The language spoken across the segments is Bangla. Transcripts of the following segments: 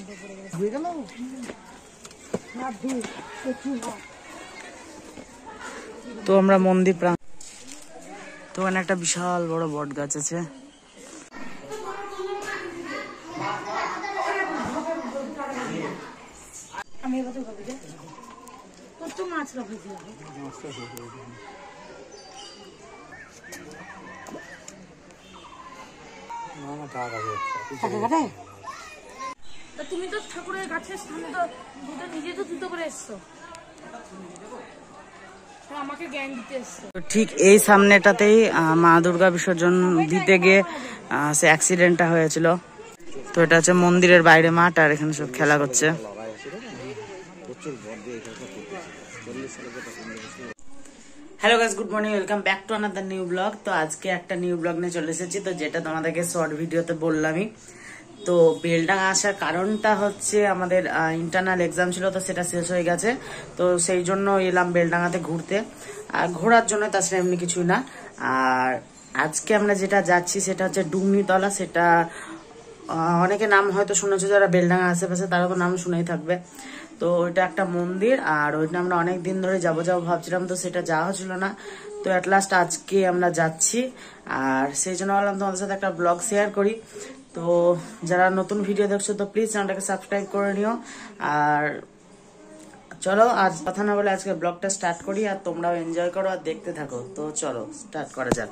তো আমরা মন্দির প্রাঙ্গণ, তো ওখানে একটা বিশাল বড় বট গাছ আছে। তুমি তো ঠাকুরের গাছের সামনে তো দুটো নিজে তো জুতো করে এসছো, আমাকে জ্ঞান দিতে এসছো। ঠিক এই সামনেটাতেই মা দুর্গা বিসর্জন দিতে গিয়ে সে অ্যাক্সিডেন্টটা হয়েছিল। তো এটা হচ্ছে মন্দিরের বাইরে মাঠ, আর এখানে সব খেলা করছে। Hello guys, good morning, welcome back to another new blog. তো আজকে একটা নিউ ব্লগ নিয়ে চলে এসেছি, তো যেটা তোমাদেরকে শর্ট ভিডিওতে বললামই। তো বেলডাঙ্গা আসার কারণটা হচ্ছে আমাদের ইন্টারনাল এক্সাম ছিল, তো সেটা শেষ হয়ে গেছে। তো সেই জন্য এলাম বেলডাঙ্গাতে ঘুরতে, আর ঘোরার জন্য, তাছাড়া এমনি কিছুই না। আর আজকে আমরা যেটা যাচ্ছি সেটা হচ্ছে ডুমনিতলা। সেটা অনেকে নাম হয়তো শুনেছো, যারা বেলডাঙ্গা আশেপাশে তারা তো নাম শুনেই থাকবে। তো ওইটা একটা মন্দির, আর ওইটা আমরা অনেক দিন ধরে যাবো ভাবছিলাম, তো সেটা যাওয়া হচ্ছিল না। তো অ্যাট লাস্ট আজকে আমরা যাচ্ছি, আর সেই জন্য ভাবলাম তোমাদের সাথে একটা ব্লগ শেয়ার করি। তো যারা নতুন ভিডিও দেখছো তো প্লিজ চ্যানেলটাকে সাবস্ক্রাইব করে নিও। আর চলো, আজ কথা না বলে আজকে ব্লগটা স্টার্ট করি, আর তোমরাও এনজয় করো আর দেখতে থাকো। তো চলো স্টার্ট করা যাক।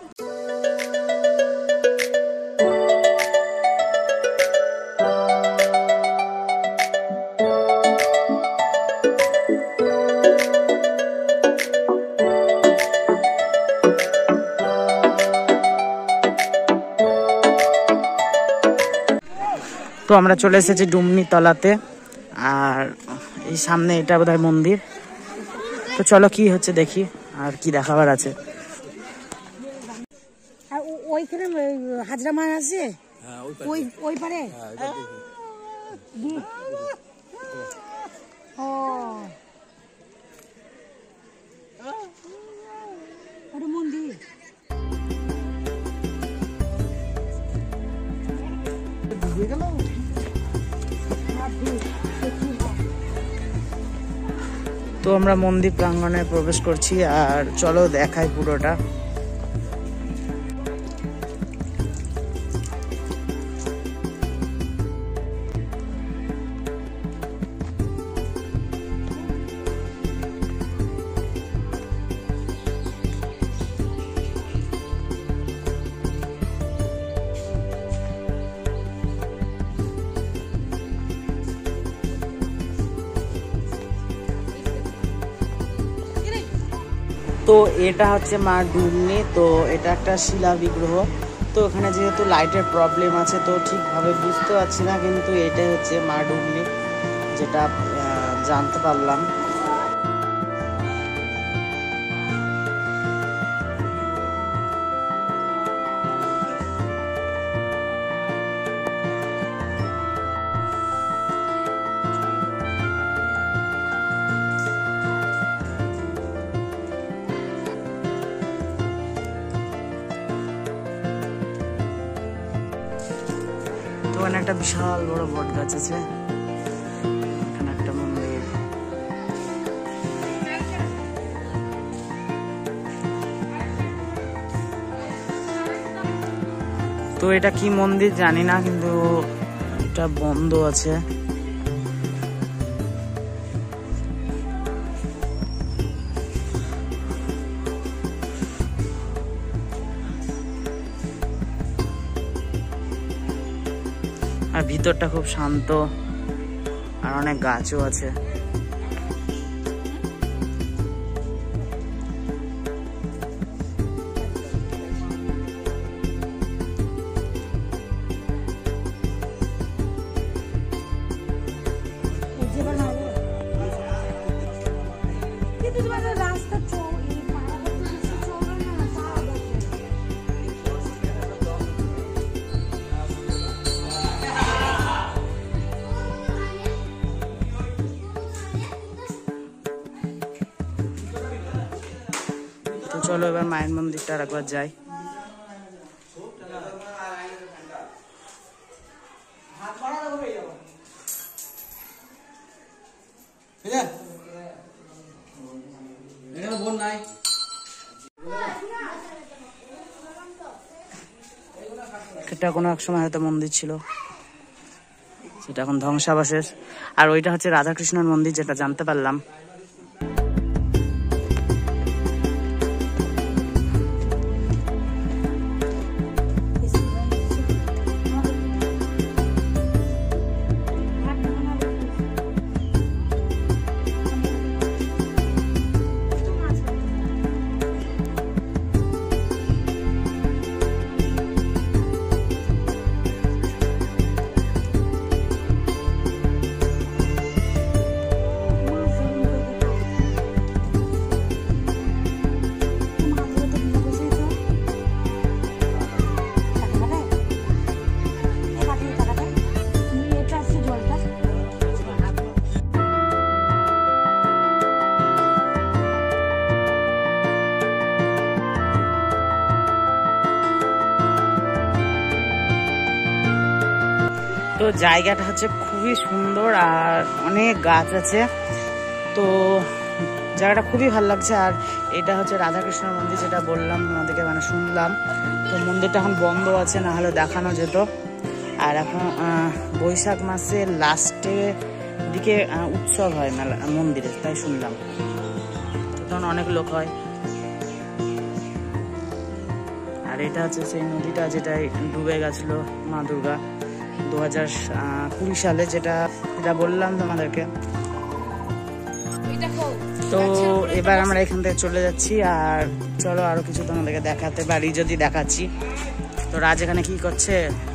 তো আমরা চলে এসেছি ডুমনিতলাতে, আর এই সামনে এটা বোধহয় মন্দির। তো চলো কি হচ্ছে দেখি, আর কি দেখাবার আছে। ওইখানে হাজরা মান আছে, ওই পারে মন্দির। তো আমরা মন্দির প্রাঙ্গণে প্রবেশ করছি, আর চলো দেখাই পুরোটা। তো এটা হচ্ছে মা ডুমনি। তো এটা একটা শিলা বিগ্রহ। তো এখানে যেহেতু লাইটের প্রবলেম আছে, তো ঠিকভাবে বুঝতে পারছি না, কিন্তু এটাই হচ্ছে মা ডুমনি, যেটা জানতে পারলাম। ওখানে একটা বিশাল বড় বট গাছ আছে, এখানে একটা মন্দির। তো এটা কি মন্দির জানি না, কিন্তু এটা বন্ধ আছে। আর ভিতরটা খুব শান্ত, আর অনেক গাছও আছে। চলো এবার মায়ের মন্দিরটা একবার যাই। এখানে বোন নাই। এটা কোনো এক সময় হয়তো মন্দির ছিল, সেটা এখন ধ্বংসাবশেষ। আর ওইটা হচ্ছে রাধাকৃষ্ণের মন্দির, যেটা জানতে পারলাম। তো জায়গাটা হচ্ছে খুবই সুন্দর আর অনেক গাছ আছে, তো জায়গাটা খুবই ভালো লাগছে। আর এটা হচ্ছে রাধাকৃষ্ণের মন্দির, যেটা বললাম তোমাদেরকে, মানে শুনলাম। তো মন্দিরটা এখন বন্ধ আছে, না হলে দেখানো যেত। আর এখন বৈশাখ মাসের লাস্টের দিকে উৎসব হয় মেলা মন্দিরে, তাই শুনলাম। তো তখন অনেক লোক হয়। আর এটা হচ্ছে সেই নদীটা যেটাই ডুবে গেছিল মা দুর্গা 2020 সালে, যেটা বললাম তোমাদেরকে। তো এবার আমরা এখান থেকে চলে যাচ্ছি। আর চলো আরো কিছু তোমাদেরকে দেখাতে পারি যদি দেখাচ্ছি। তো রাজ এখানে কি করছে?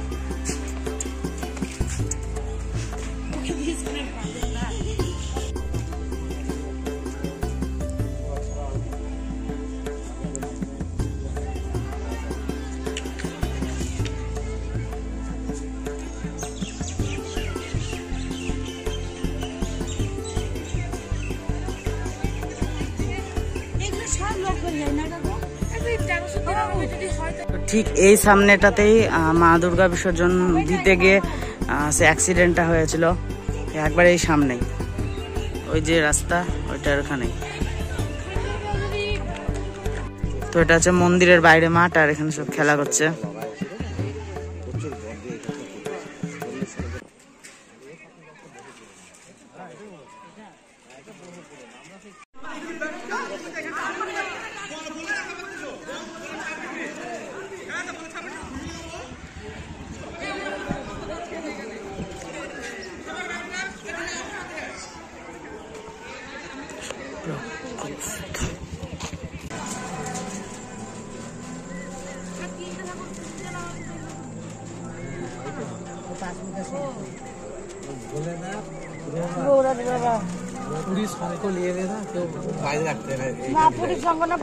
ঠিক এই সামনেটাতেই মা দুর্গা বিসর্জন দিতে গিয়ে সে অ্যাক্সিডেন্টটা হয়েছিল, একবার এই সামনেই, ওই যে রাস্তা ওইটার ওখানেই। তো এটা হচ্ছে মন্দিরের বাইরে মাঠ, আর এখানে সব খেলা করছে। पुलिस को लिए ना तो फायदे रखते हैं ना पुलिस संग ना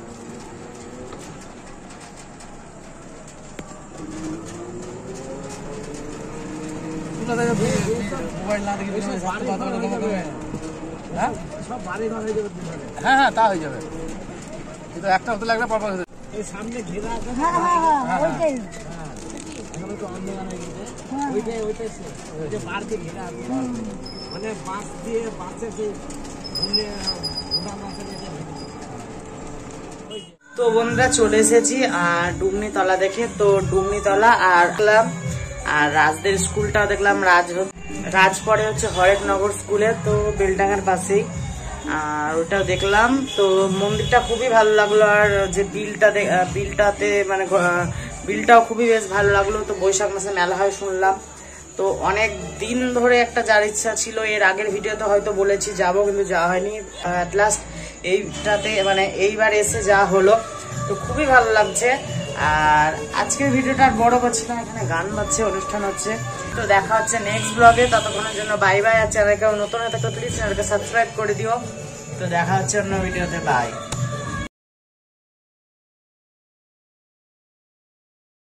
মোবাইল না দেখি হ্যাঁ হ্যাঁ তা হয়ে যাবে, কিন্তু একটা হতে লাগলে পরপর এই সামনে ঘেরা আছে। হ্যাঁ হ্যাঁ ওইটাই এখন তো অন্ধকার হয়ে গেছে, ওইটাই ওইটাই ওই যে পার্কে ঘেরা আছে, মানে বাঁশ দিয়ে বাঁচে সেই ঘুরে ঘোড়া মাছে। তো বন্ধুরা চলে এসেছি আর ডুমনি তলা দেখে। তো ডুমনি তলা আর রাজদের স্কুলটাও দেখলাম। রাজ পড়ে হচ্ছে হরেকনগর স্কুলে, তো বেলডাঙ্গার পাশেই, আর ওটাও দেখলাম। তো মন্দিরটা খুবই ভালো লাগলো, আর যে বিলটাতে মানে বিলটাও খুবই বেশ ভালো লাগলো। তো বৈশাখ মাসে মেলা হয় শুনলাম, তো অনেক দিন ধরে একটা যার ইচ্ছা ছিল। এর আগের ভিডিওতে হয়তো বলেছি যাবো, কিন্তু যাওয়া হয়নি। অ্যাট লাস্ট এইটাতে মানে এইবার এসে যা হলো, তো খুবই ভালো লাগছে। আর আজকের ভিডিওটা আর বড় করছি না, এখানে গান বাজছে, অনুষ্ঠান হচ্ছে। তো দেখা হচ্ছে নেক্সট ব্লগে, ততক্ষণের জন্য বাই বাই। আর চ্যানেলকে নতুন হয়ে থাকলে প্লিজ চ্যানেলকে সাবস্ক্রাইব করে দিও। তো দেখা হচ্ছে অন্য ভিডিওতে, বাই।